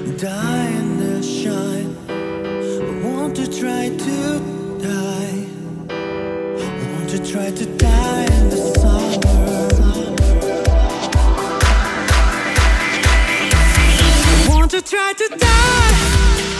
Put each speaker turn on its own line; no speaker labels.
die in the shine. I want to try to die. I want to try to die in the summer. I want to try to die.